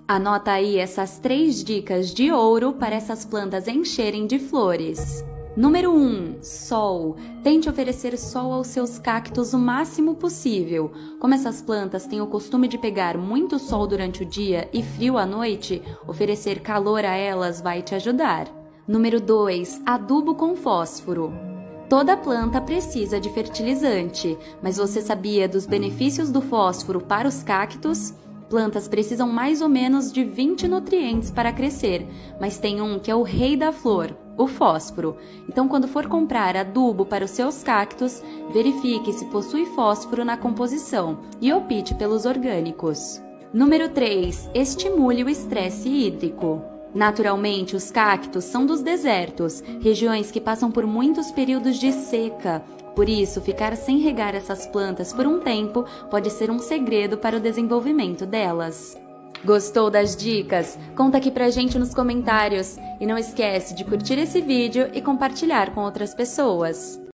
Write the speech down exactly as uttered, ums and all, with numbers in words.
Anota aí essas três dicas de ouro para essas plantas encherem de flores. Número um. Sol. Tente oferecer sol aos seus cactos o máximo possível. Como essas plantas têm o costume de pegar muito sol durante o dia e frio à noite, oferecer calor a elas vai te ajudar. Número dois. Adubo com fósforo. Toda planta precisa de fertilizante, mas você sabia dos benefícios do fósforo para os cactos? Plantas precisam mais ou menos de vinte nutrientes para crescer, mas tem um que é o rei da flor, o fósforo. Então, quando for comprar adubo para os seus cactos, verifique se possui fósforo na composição e opte pelos orgânicos. Número três. Estimule o estresse hídrico. Naturalmente, os cactos são dos desertos, regiões que passam por muitos períodos de seca. Por isso, ficar sem regar essas plantas por um tempo pode ser um segredo para o desenvolvimento delas. Gostou das dicas? Conta aqui pra gente nos comentários. E não esquece de curtir esse vídeo e compartilhar com outras pessoas.